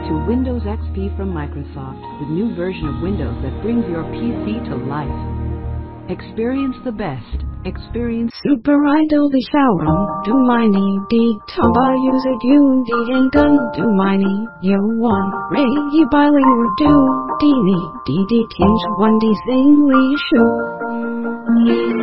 to Windows XP from Microsoft, the new version of Windows that brings your PC to life. Experience the best. Experience Super Idol the shower. Do mini D Tamba use it you D and gun. Do mini you one. Ray you Biley or do Dini D D tinge 1D sing we show.